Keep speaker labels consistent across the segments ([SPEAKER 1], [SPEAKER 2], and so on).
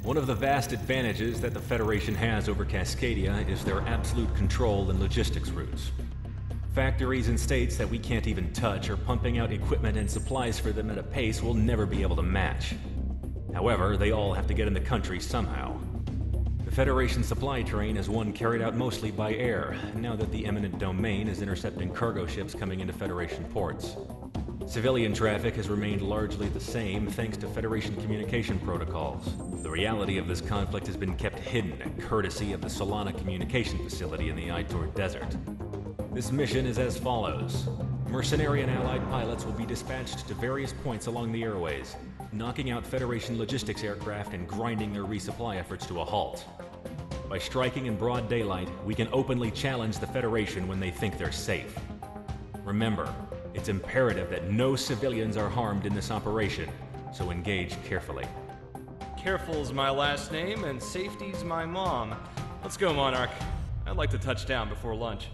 [SPEAKER 1] One of the vast advantages that the Federation has over Cascadia is their absolute control in logistics routes. Factories and states that we can't even touch are pumping out equipment and supplies for them at a pace we'll never be able to match. However, they all have to get in the country somehow. The Federation supply train is one carried out mostly by air, now that the eminent domain is intercepting cargo ships coming into Federation ports. Civilian traffic has remained largely the same thanks to Federation communication protocols. The reality of this conflict has been kept hidden, courtesy of the Solana communication facility in the Aitor Desert. This mission is as follows. Mercenary and allied pilots will be dispatched to various points along the airways, knocking out Federation logistics aircraft and grinding their resupply efforts to a halt. By striking in broad daylight, we can openly challenge the Federation when they think they're safe. Remember, it's imperative that no civilians are harmed in this operation, so engage carefully.
[SPEAKER 2] Careful's my last name, and safety's my mom. Let's go, Monarch. I'd like to touch down before lunch.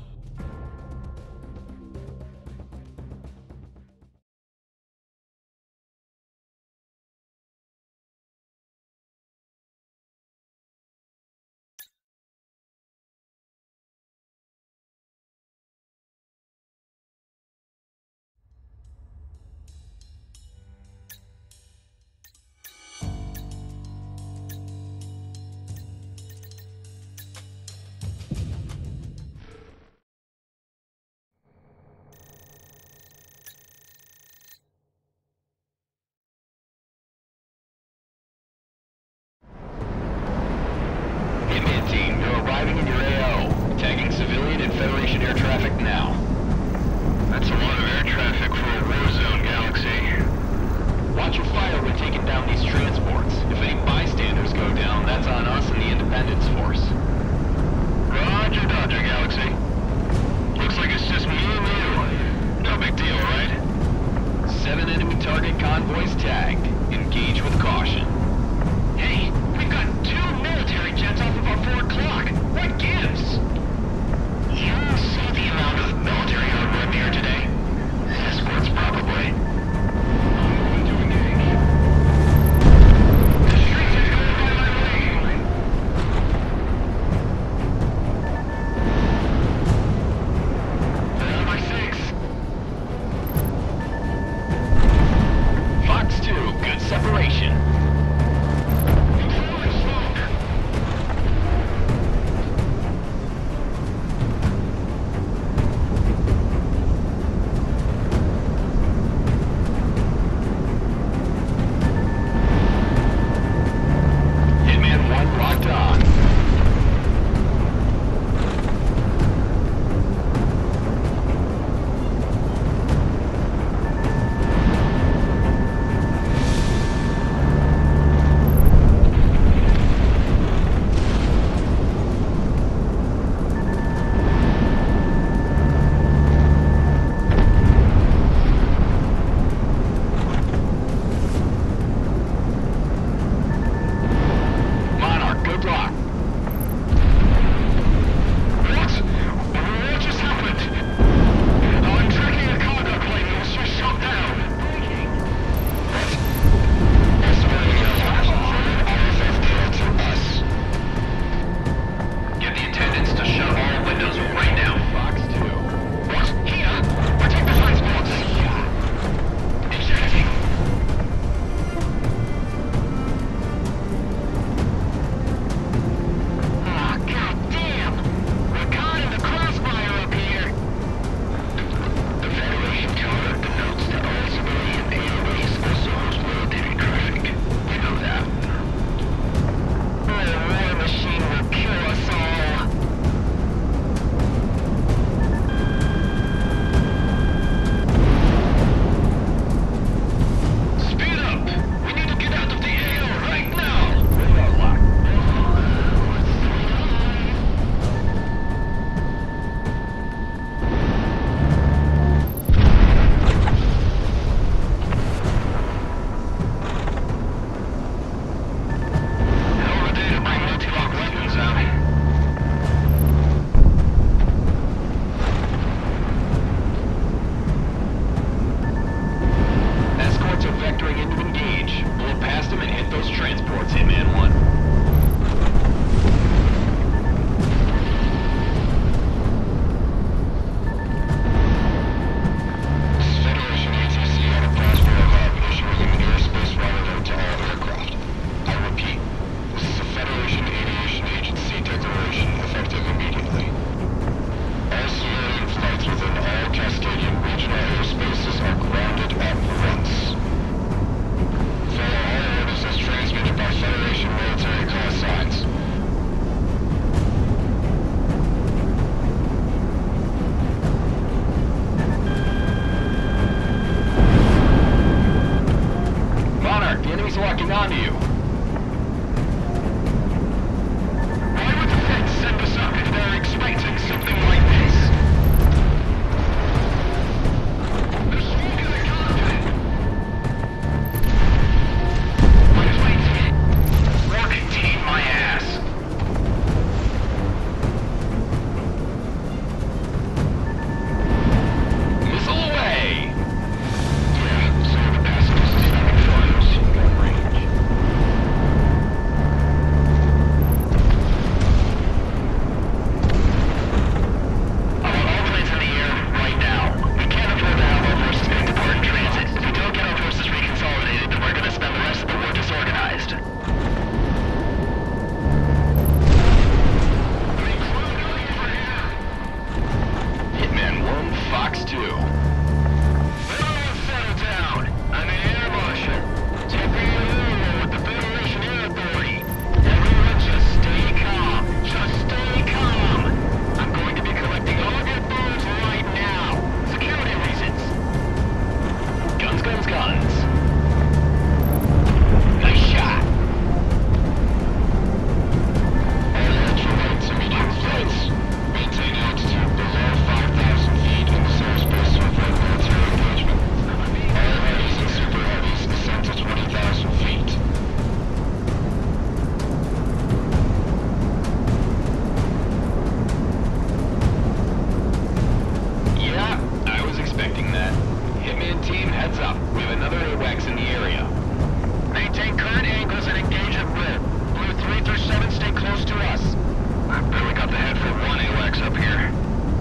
[SPEAKER 3] bases are grounded at once. Follow all orders as transmitted by Federation military call signs. Monarch, the enemy's locking onto you. Why would the Feds send us up if they're expecting something like this? There's smoke in the cockpit. Wait. Or contain my ass. Missile away! Yeah, some of the passengers is having fun machine gun range. I want all planes in the air right now. We can't afford to have our forces being deployed in transit. If we don't get our forces reconsolidated, then we're gonna spend the rest of the war disorganized. Hitman 1, Fox 2. Everyone settle down. I'm the Air Marshal. Temporary rule with the Federation Air Authority. Everyone just stay calm. Just stay calm. I'm going to be collecting all of your phones right now. Security reasons. Guns, guns, guns. Nice shot. All ultralight to medium flights. Maintain altitude below 5,000 feet in the airspace to avoid military engagement. All heavies and super heavies descend to 20,000 feet. Yeah, I was expecting that. Hitman team, heads up. We have another AWACS in the area. Maintain current angles and engage at will. Blue 3 through 7 stay close to us. I barely got the head for one AWACS up here.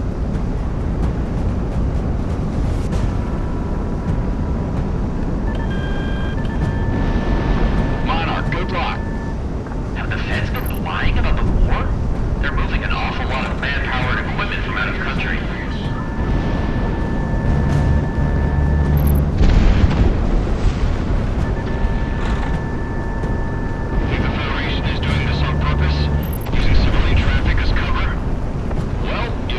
[SPEAKER 3] Monarch, good luck. Have the Feds been lying about the war? They're moving an awful lot of manpower and equipment from out of the country. Think the Federation is doing this on purpose? Using civilian traffic as cover? Well, you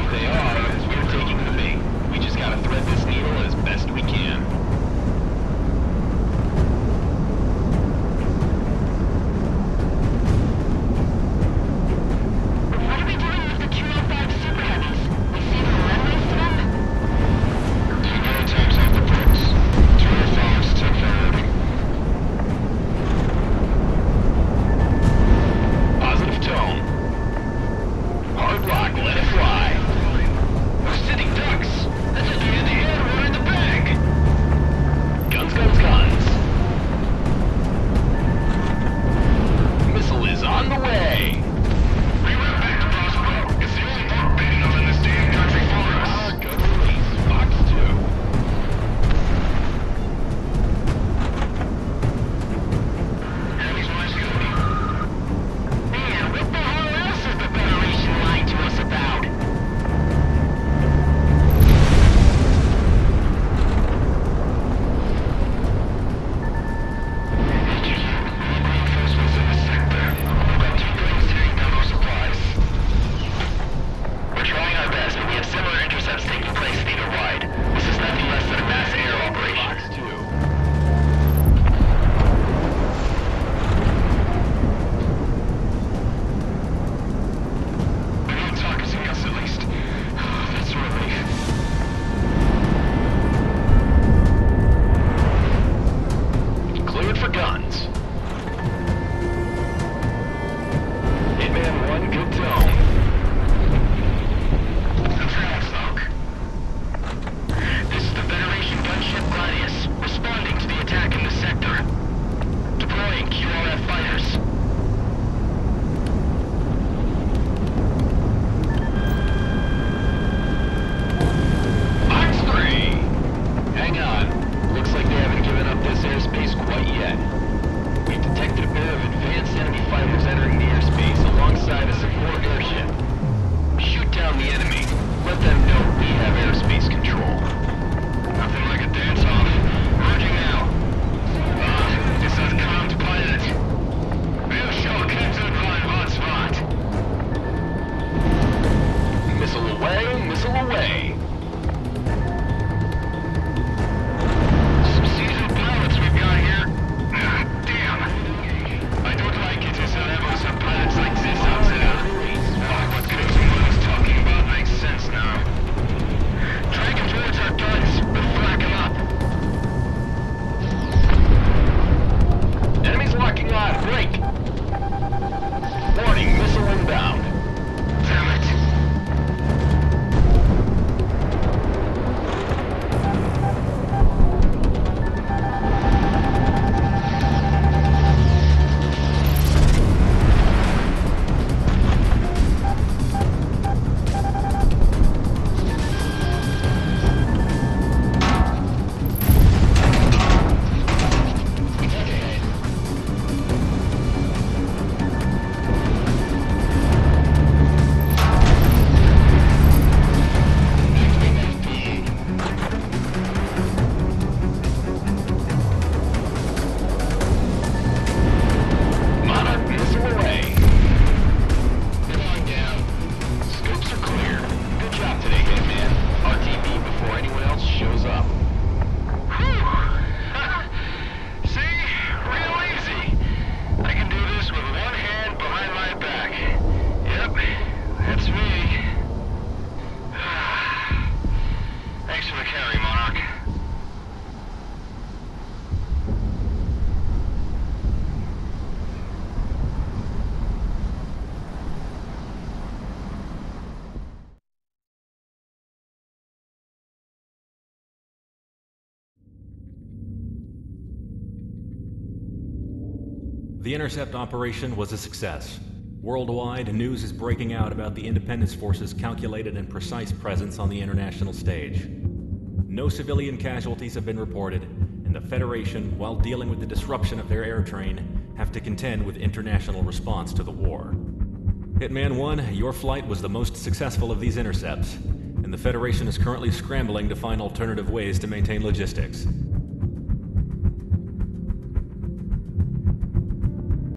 [SPEAKER 1] The intercept operation was a success. Worldwide, news is breaking out about the Independence Force's calculated and precise presence on the international stage. No civilian casualties have been reported, and the Federation, while dealing with the disruption of their air train, have to contend with international response to the war. Hitman 1, your flight was the most successful of these intercepts, and the Federation is currently scrambling to find alternative ways to maintain logistics.